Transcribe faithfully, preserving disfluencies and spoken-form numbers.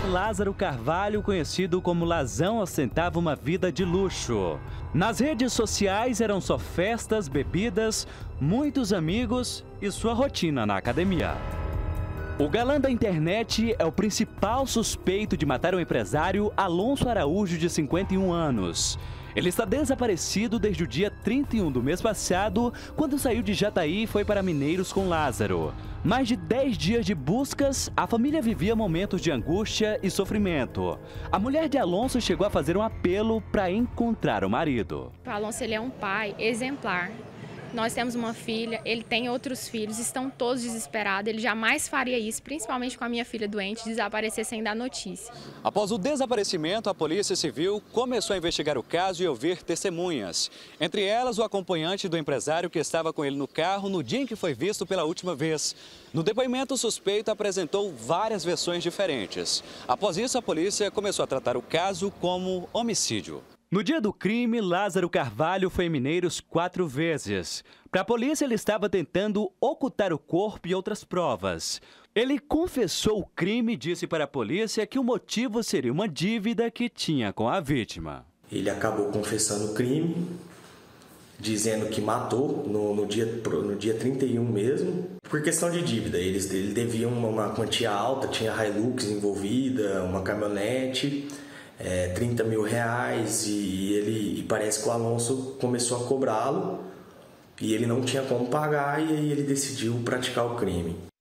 Lázaro Carvalho, conhecido como Lazão, ostentava uma vida de luxo. Nas redes sociais eram só festas, bebidas, muitos amigos e sua rotina na academia. O galã da internet é o principal suspeito de matar o empresário Alonso Araújo, de cinquenta e um anos. Ele está desaparecido desde o dia trinta e um do mês passado, quando saiu de Jataí e foi para Mineiros com Lázaro. Mais de dez dias de buscas, a família vivia momentos de angústia e sofrimento. A mulher de Alonso chegou a fazer um apelo para encontrar o marido. O Alonso, ele é um pai exemplar. Nós temos uma filha, ele tem outros filhos, estão todos desesperados. Ele jamais faria isso, principalmente com a minha filha doente, desaparecer sem dar notícia. Após o desaparecimento, a Polícia Civil começou a investigar o caso e ouvir testemunhas. Entre elas, o acompanhante do empresário que estava com ele no carro no dia em que foi visto pela última vez. No depoimento, o suspeito apresentou várias versões diferentes. Após isso, a polícia começou a tratar o caso como homicídio. No dia do crime, Lázaro Carvalho foi em Mineiros quatro vezes. Para a polícia, ele estava tentando ocultar o corpo e outras provas. Ele confessou o crime e disse para a polícia que o motivo seria uma dívida que tinha com a vítima. Ele acabou confessando o crime, dizendo que matou no, no, dia, no dia trinta e um mesmo, por questão de dívida. Eles, ele devia uma, uma quantia alta, tinha Hilux envolvida, uma caminhonete... É, trinta mil reais e, ele, e parece que o Alonso começou a cobrá-lo e ele não tinha como pagar e aí ele decidiu praticar o crime.